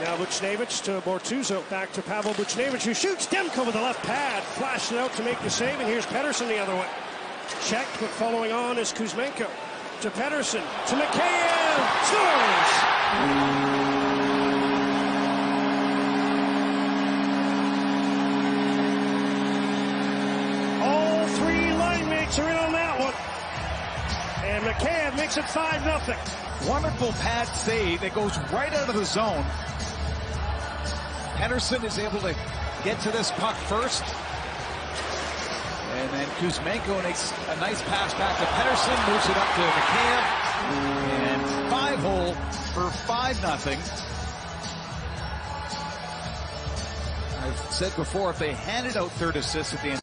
Now Buchnevich to Bortuzzo, back to Pavel Buchnevich, who shoots. Demko with the left pad, flashed it out to make the save, and here's Pettersson the other way. Checked, but following on is Kuzmenko. To Pettersson, to Mikheyev, scores! All three line mates are in on that one. And Mikheyev makes it 5-0. Wonderful pad save that goes right out of the zone. Pettersson is able to get to this puck first. And then Kuzmenko makes a nice pass back to Pettersson, moves it up to Mikheyev. And 5-hole for 5-0. I've said before, if they handed out third assist at the end,